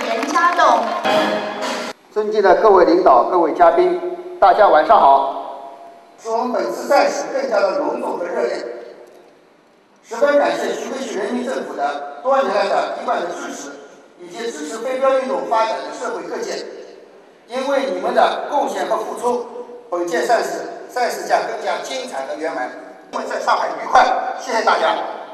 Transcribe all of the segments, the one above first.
严家栋。 尊敬的各位领导、各位嘉宾，大家晚上好！使我们本次赛事更加的隆重和热烈，十分感谢徐汇区人民政府的多年来的一贯的支持，以及支持飞镖运动发展的社会各界。因为你们的贡献和付出，本届赛事将更加精彩和圆满。我们在上海愉快，谢谢大家。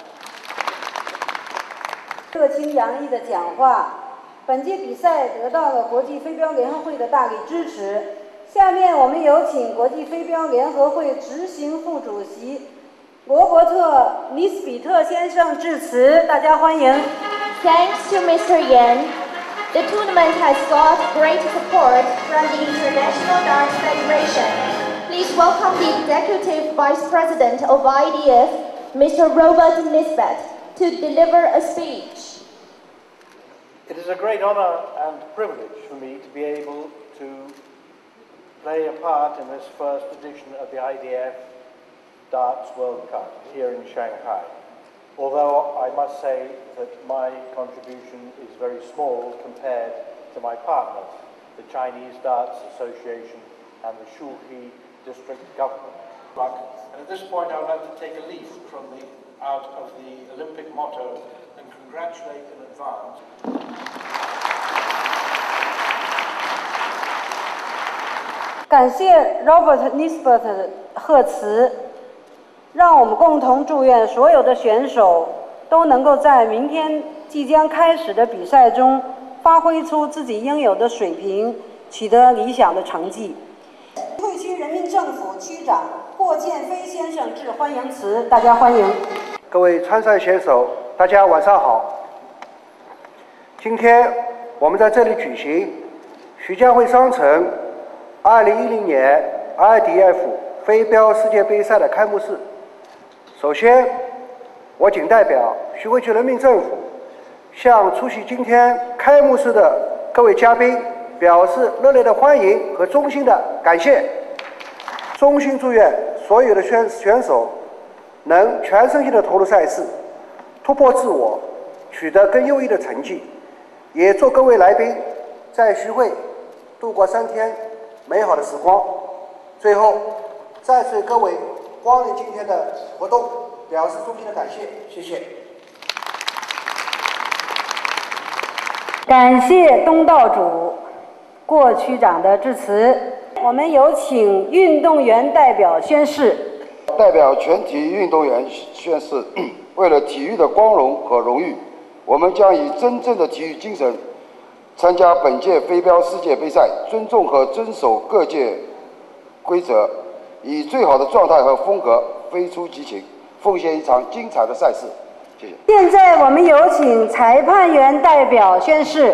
热情洋溢的讲话，本届比赛得到了国际飞镖联合会的大力支持。下面我们有请国际飞镖联合会执行副主席罗伯特·尼斯比特先生致辞，大家欢迎。 Thanks to Mr. Yan, the tournament has got great support from the International Darts Federation. Please welcome the Executive Vice President of IDF, Mr. Robert Nisbet, to deliver a speech. It is a great honor and privilege for me to be able to play a part in this first edition of the IDF Darts World Cup here in Shanghai. Although I must say that my contribution is very small compared to my partners, the Chinese Darts Association and the Shuhe District Government. And at this point I would like to take a leaf out of the Olympic motto and congratulate in advance. 感谢 Robert Nisbet 的贺词，让我们共同祝愿所有的选手都能够在明天即将开始的比赛中发挥出自己应有的水平，取得理想的成绩。徐汇区人民政府区长霍建飞先生致欢迎词，大家欢迎。 各位参赛选手，大家晚上好。今天我们在这里举行徐家汇商城2010年 IDF 飞镖世界杯赛的开幕式。首先，我谨代表徐汇区人民政府向出席今天开幕式的各位嘉宾表示热烈的欢迎和衷心的感谢，衷心祝愿所有的选手能全身心的投入赛事，突破自我，取得更优异的成绩，也祝各位来宾在徐汇度过3天美好的时光。最后，再次各位光临今天的活动，表示衷心的感谢，谢谢。 感谢东道主郭区长的致辞。我们有请运动员代表宣誓。 代表全体运动员宣誓，为了体育的光荣和荣誉，我们将以真正的体育精神参加本届飞镖世界杯赛，尊重和遵守各界规则，以最好的状态和风格飞出激情，奉献一场精彩的赛事。谢谢。 现在我们有请裁判员代表宣誓。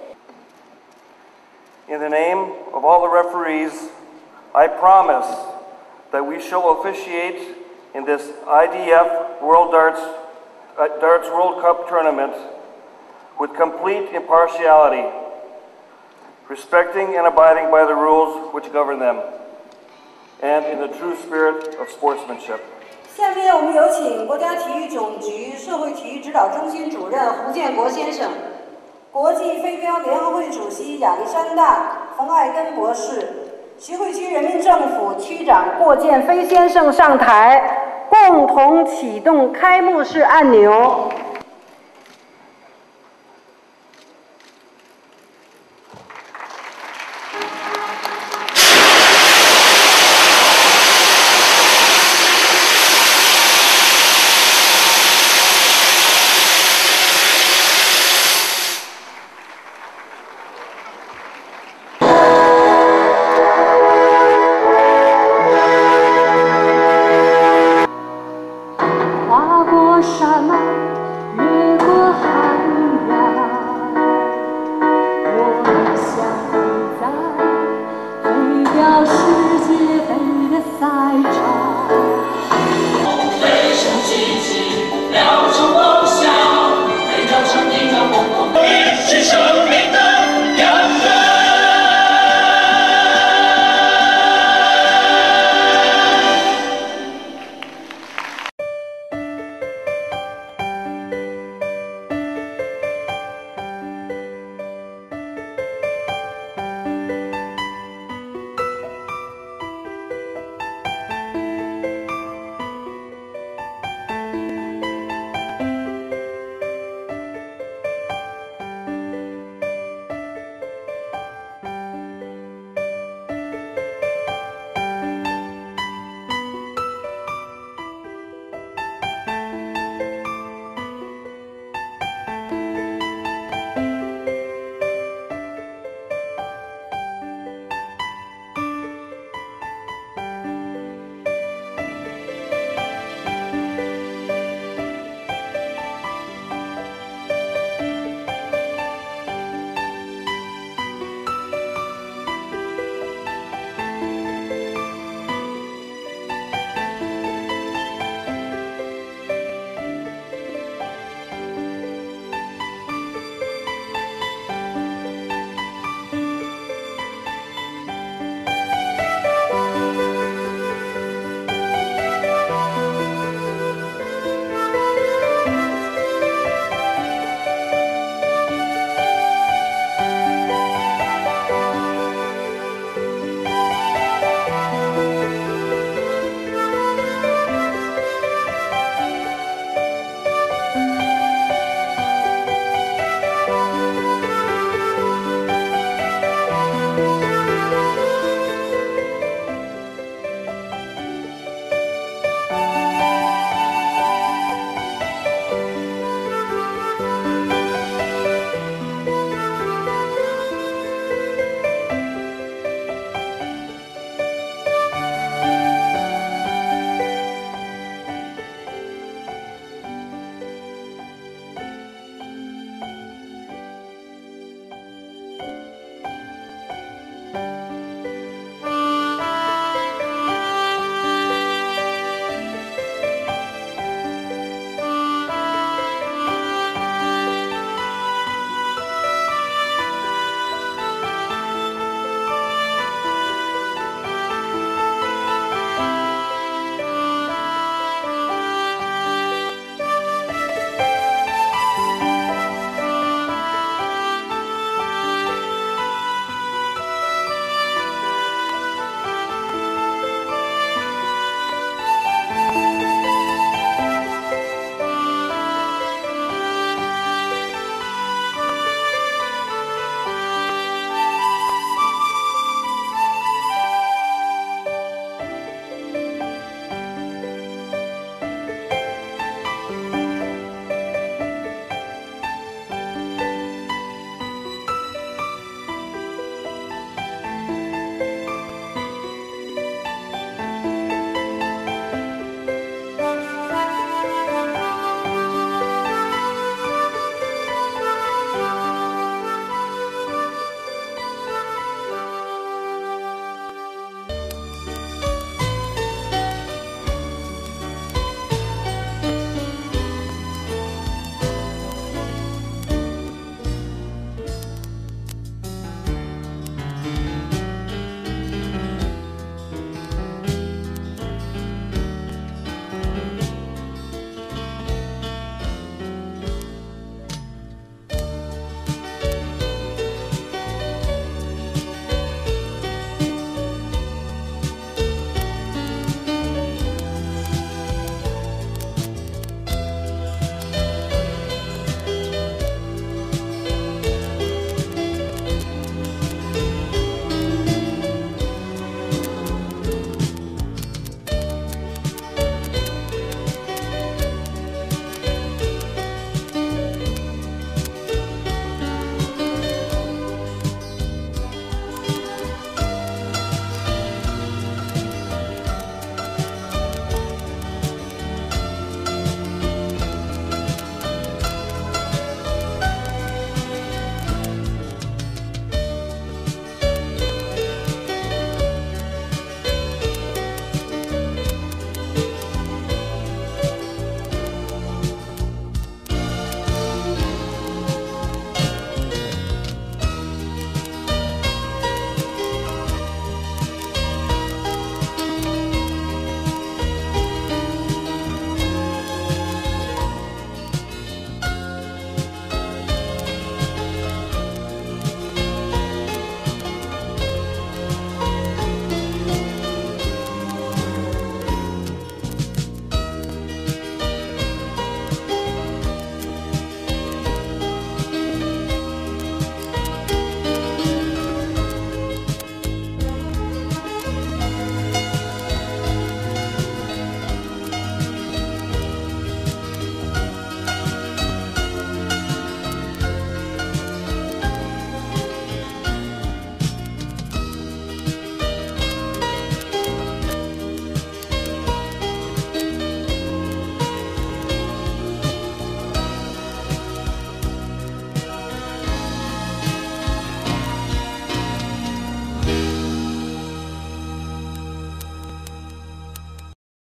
In the name of all the referees, I promise that we shall officiate in this IDF Darts World Cup tournament with complete impartiality, respecting and abiding by the rules which govern them, and in the true spirit of sportsmanship. 下面我们有请国家体育总局社会体育指导中心主任胡建国先生，国际飞镖联合会主席亚历山大·冯艾根博士，徐汇区人民政府区长霍建飞先生上台，共同启动开幕式按钮。